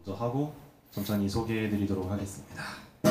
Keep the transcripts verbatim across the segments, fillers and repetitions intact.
먼저 하고 천천히 소개해 드리도록 하겠습니다.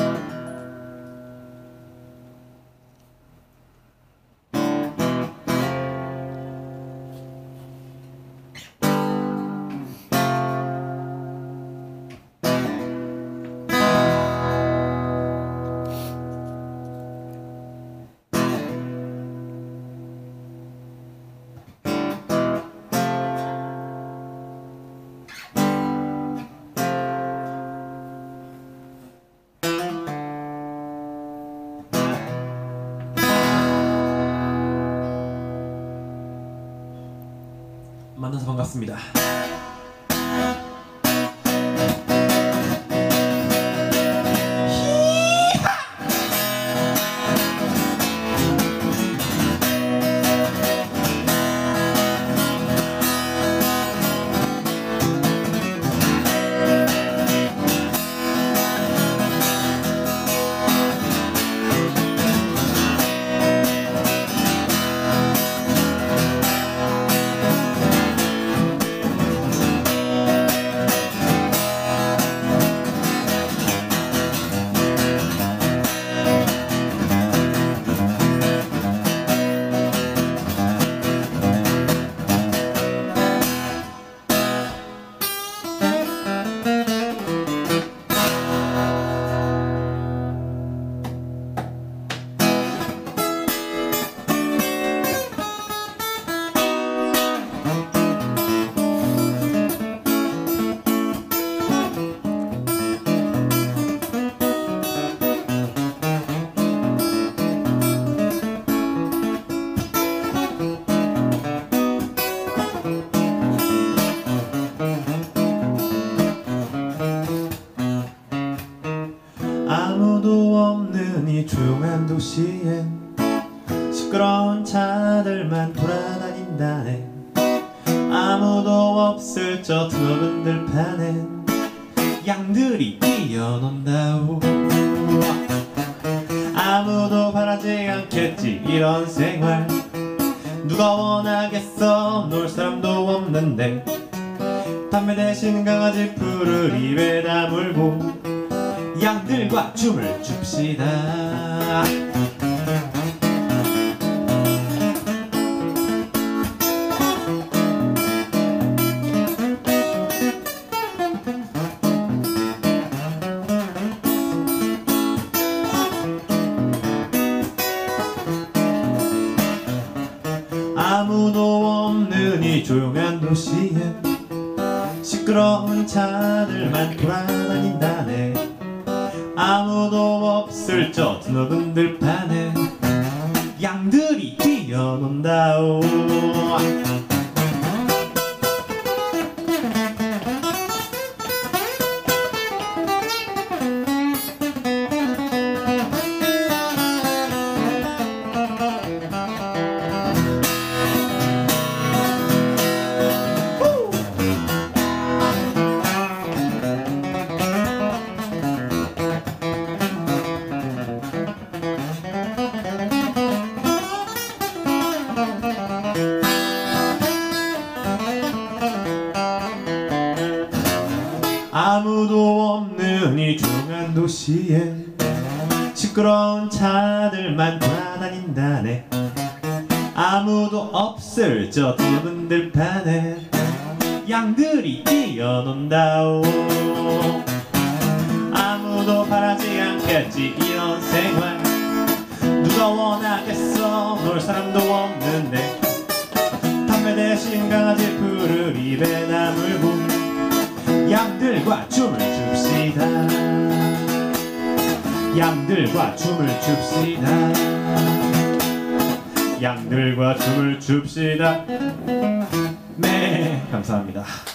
만나서 반갑습니다. 아무도 없는 이 조용한 도시엔 시끄러운 차들만 돌아다닌다네. 아무도 없을 저 드넓은 들판엔 양들이 뛰어논다오. 아무도 바라지 않겠지 이런 생활. 누가 원하겠어, 놀 사람도 없는데. 담배 대신 강아지 풀을 입에 다물고 양들과 춤을 춥시다. 아무도 없는 이 조용한 도시에 시끄러운 차들만 돌아다닌다네. 아무도 없을 저 드넓은 들판에 양들이 뛰어논다오. 아무도 없는 이 조용한 도시에 시끄러운 차들만 돌아다닌다네. 아무도 없을 저 드넓은 들판에 양들이 뛰어논다오. 아무도 바라지 않겠지 이런 생활. 누가 원하겠어, 놀 사람도 없는데. 담배 대신 강아지 풀을 입에 다물고 양들과 춤을 춥시다. 양들과 춤을 춥시다. 양들과 춤을 춥시다. 네, 감사합니다.